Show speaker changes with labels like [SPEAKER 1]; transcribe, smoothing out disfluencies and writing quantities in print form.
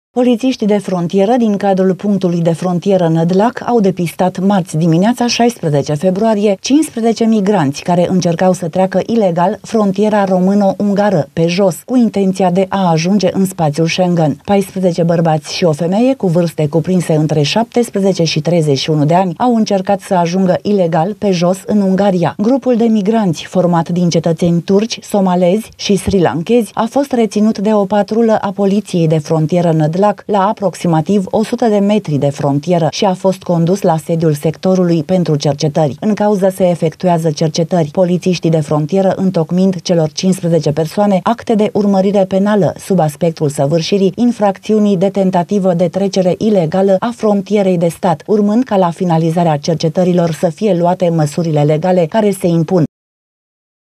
[SPEAKER 1] Polițiștii de frontieră din cadrul punctului de frontieră Nădlac au depistat marți dimineața 16 februarie 15 migranți care încercau să treacă ilegal frontiera româno-ungară pe jos, cu intenția de a ajunge în spațiul Schengen. 14 bărbați și o femeie cu vârste cuprinse între 17 și 31 de ani au încercat să ajungă ilegal pe jos în Ungaria. Grupul de migranți, format din cetățeni turci, somalezi și sri-lankezi, a fost reținut de o patrulă a poliției de frontieră Nădlac la aproximativ 100 de metri de frontieră și a fost condus la sediul sectorului pentru cercetări. În cauză se efectuează cercetări, polițiștii de frontieră întocmind celor 15 persoane acte de urmărire penală sub aspectul săvârșirii infracțiunii de tentativă de trecere ilegală a frontierei de stat, urmând ca la finalizarea cercetărilor să fie luate măsurile legale care se impun,